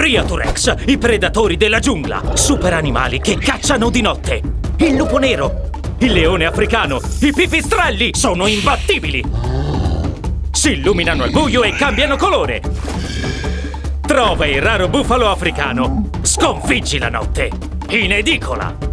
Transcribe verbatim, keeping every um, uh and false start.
Creaturex, i predatori della giungla. Super animali che cacciano di notte. Il lupo nero, il leone africano, i pipistrelli sono imbattibili. Si illuminano al buio e cambiano colore. Trova il raro bufalo africano. Sconfiggi la notte in edicola.